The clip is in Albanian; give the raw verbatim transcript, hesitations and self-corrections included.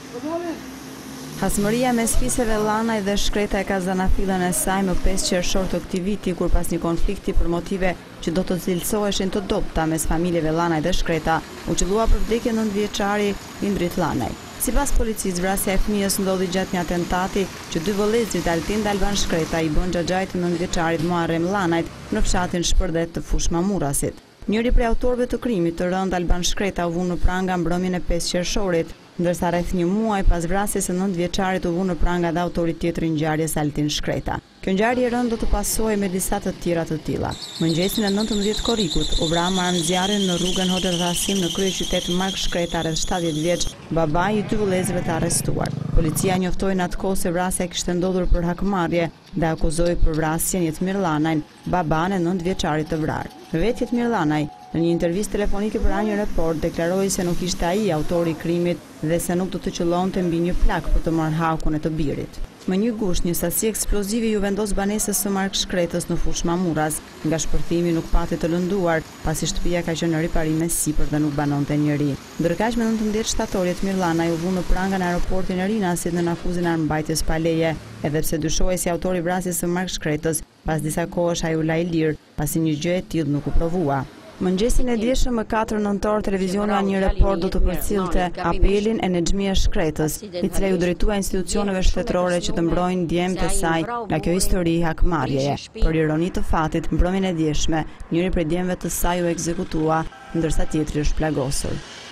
Hasmëria mes fisëve Llanaj dhe Shkreta e ka zanafillën e saj më pesë qershor të këtij viti, kur pas një konflikti për motive që do të cilësoheshin të dobta mes familjeve Llanaj dhe Shkreta, u qellua për vdekjen nëntëvjeçari Indrit Llanaj. Sipas policisë, vrasja e fëmijës ndodhi gjatë një atentati që dy vëllezërit Altin dhe Alban Shkreta i bën xhaxhait të nëntëvjeçarit Muharrem Llanajt në fshatin Shpërdet të Fush Mamurasit. Njëri prej autorëve të krimit të rënd, Alban Shkreta, u vu në pranga mbrëmjen e pesë qershorit, ndërsa rreth një muaj pas vrasjes së nëntëvjeçarit u vu në pranga dhe autori tjetër i ngjarjes Altin Shkreta. Kjo ngjarje e rënd do të pasojë me disa të tjera të tilla. Mëngjesin e nëntëmbëdhjetë korrikut, u vra marrëngjarjen në rrugën Hoxha Rasim në kryeqytet Mark Shkreta, rreth shtatëdhjetë vjeç, babai i dy vëllezërve të arrestuar. Policia njoftoi në atë kohë se vrasja kishte ndodhur për hakmarrje dhe akuzoi për vrasjen Jetmir Llanajn, baban e nëntëvjeçarit të vrarë. Vetë Jetmir Llanaj, në një intervistë telefonike për Anja Report, deklaroi se nuk ishte ai autori i krimit dhe se nuk do të qëllonte mbi një plak për të marrë hakun e të birit. Më një gusht, një sasi eksplozive ju vendos banesës së Mark Shkretës në Fush Mamuras, nga shpërthimi nuk pati të lënduar, pasi shtëpia ka qenë në riparime sipër dhe nuk banonte njeri. Ndërkaq me nëntëmbëdhjetë shtator Jetmir Llanaj u vu në pranga në aeroportin e Rinasit në akuzën e armëmbajtjes pa leje, edhe pse dyshohej si autori i vrasjes së Mark Shkretës, pas disa kohësh ai u la i lirë, pasi një gjë e tillë nuk u provua. Mëngjesin e dieshëm më katër nëntor televizioni Anja Report do të përcillte apelin e Nexhmia Shkretës, i cila u drejtua institucioneve shtetërore që të mbrojnë djemtë e saj nga kjo histori hakmarrjeje. Për ironi të fatit, mbrëmjen e djeshme, njëri prej djemve të saj u ekzekutua, ndërsa tjetri është plagosur.